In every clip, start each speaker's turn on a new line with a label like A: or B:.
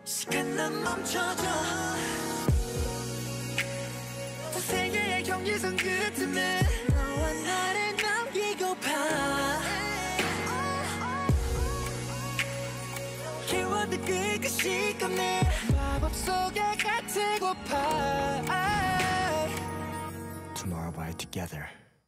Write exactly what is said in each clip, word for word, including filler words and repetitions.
A: 시간 난 멈춰줘. 두 세계의 경계선 끝에 너와 나를 남기고파. 깨워도 그 시간에 마법 속에 갇히고파.
B: Tomorrow we're together.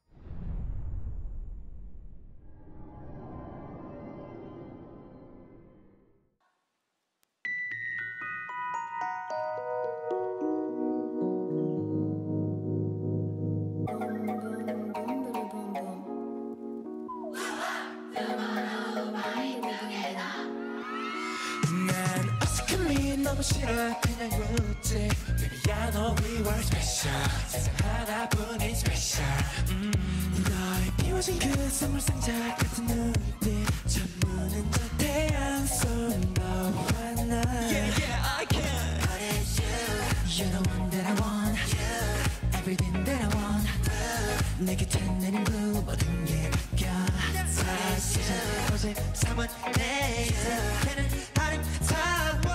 A: 너무 싫어 그냥 웃지. Baby I know we were special. 세상 하나뿐인 special. 음. 너의 비워진 그 선물 상자 같은 눈빛 전문은 저 태양 속 너와 나. Yeah yeah I can. But it's you. You're the one that I want. You. Everything that I want. Uh. 내 곁에 내린 blue 모든 게 바뀌어. 사실은 어제 삼은 내일 걔는 아름다워.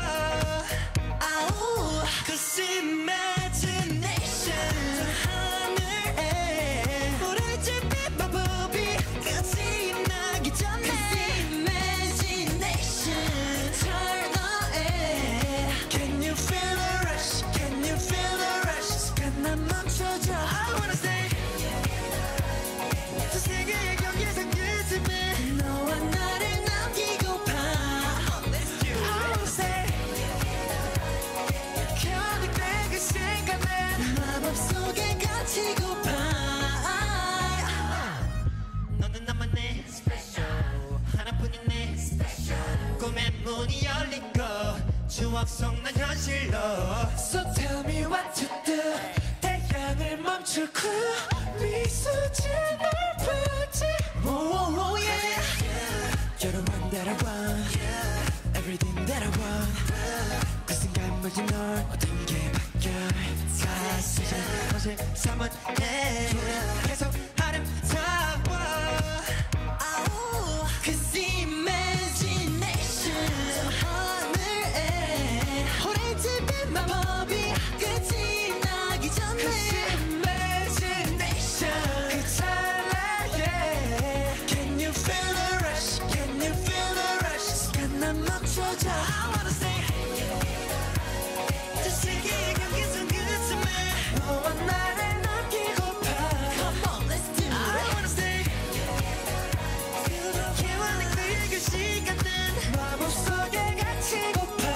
A: Cause imagination 저 하늘에 오래집의 마법이 끝이 나기 전에. Cause imagination turn on. Can you feel the rush? Can you feel the rush? 시간 난 멈춰줘. I wanna stay. 저 세계의 경계선 끝에 너와 나를 남기고파. I wanna stay. 마법 속에 갇히고파. 너는 나만의 special. 하나뿐인 내 special. 꿈의 문이 열리고 추억 속 난 현실로. So tell me what to do. 태양을 멈추고 미소짓 날 보지. Oh, oh, oh, yeah. You're the one that I want. Everything that I want. 그 순간 모든 널 모든 게 바뀌어. 사실은 어제 삼은 내 계속 아름다워. Cause imagination 저 하늘에 오래집의 마법이 끝이 나기 전에. Cause imagination 그 찰나에 Can you feel the rush? Can you feel the rush? 시간 난 멈춰줘. I wanna stay. 저 세계의 경계선 끝에 너와 나를 남기고파. Come on, let's do it. I wanna stay. 깨워낸 그 시간은 마법 속에 갇히고파.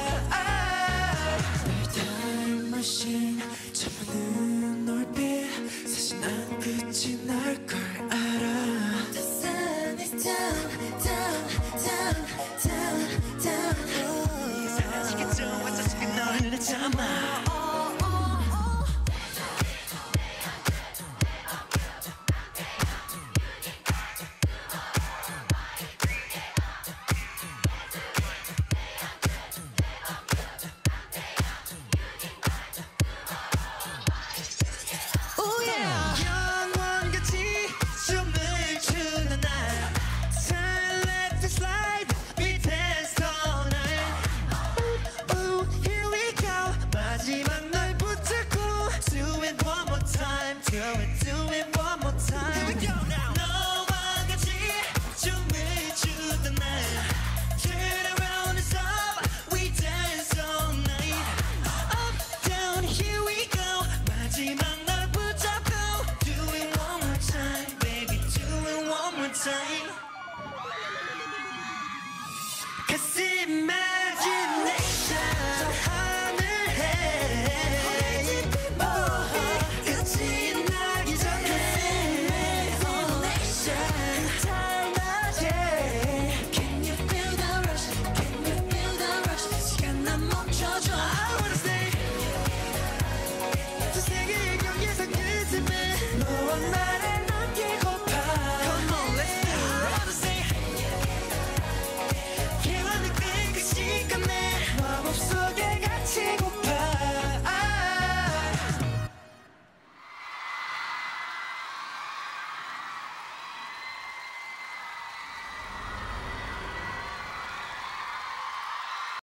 A: 널 time machine 저 많은 놀빛 사실 난 끝이 날 걸 알아. The sun is down, down, down, down, down. 네가 사라지겠죠. 와서 지금 널 참아. Cause